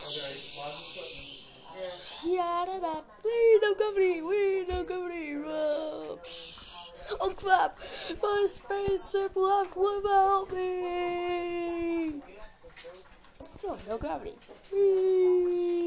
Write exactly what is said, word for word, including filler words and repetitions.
Yeah, da da. We no gravity. We no gravity. Uh, oh crap! My spaceship left without me. Still, no gravity. Whee!